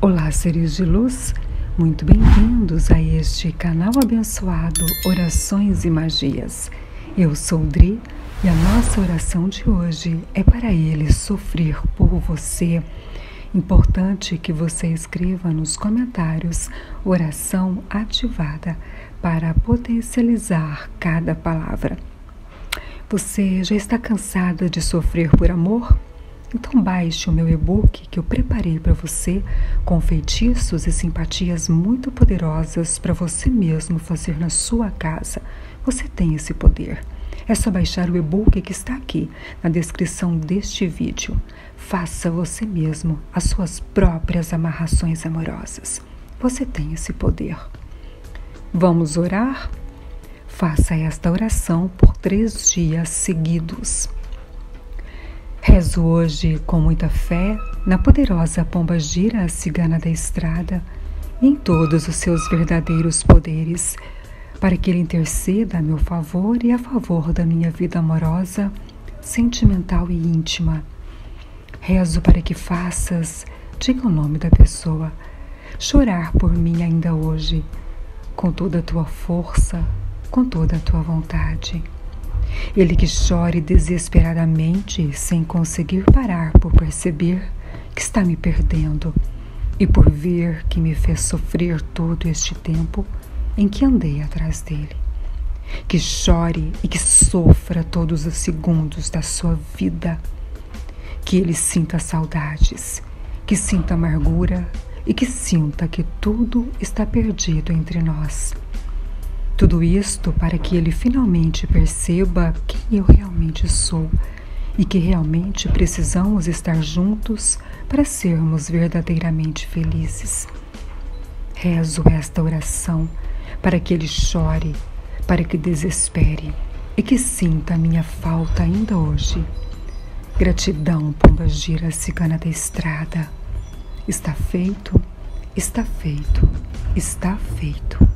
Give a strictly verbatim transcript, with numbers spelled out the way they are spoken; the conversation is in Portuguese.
Olá, seres de luz, muito bem-vindos a este canal abençoado Orações e Magias. Eu sou Dri e a nossa oração de hoje é para Ele sofrer por você. Importante que você escreva nos comentários oração ativada para potencializar cada palavra. Você já está cansada de sofrer por amor? Então baixe o meu e-book que eu preparei para você com feitiços e simpatias muito poderosas para você mesmo fazer na sua casa. Você tem esse poder. É só baixar o e-book que está aqui na descrição deste vídeo. Faça você mesmo as suas próprias amarrações amorosas. Você tem esse poder. Vamos orar? Faça esta oração por três dias seguidos. Rezo hoje com muita fé na poderosa pomba-gira, a cigana da estrada, e em todos os seus verdadeiros poderes, para que Ele interceda a meu favor e a favor da minha vida amorosa, sentimental e íntima. Rezo para que faças, diga o nome da pessoa, chorar por mim ainda hoje, com toda a tua força, com toda a tua vontade. Ele que chore desesperadamente, sem conseguir parar por perceber que está me perdendo e por ver que me fez sofrer todo este tempo em que andei atrás dele. Que chore e que sofra todos os segundos da sua vida. Que ele sinta saudades, que sinta amargura e que sinta que tudo está perdido entre nós. Tudo isto para que ele finalmente perceba quem eu realmente sou e que realmente precisamos estar juntos para sermos verdadeiramente felizes. Rezo esta oração para que ele chore, para que desespere e que sinta a minha falta ainda hoje. Gratidão, pomba-gira, cigana da estrada. Está feito, está feito, está feito.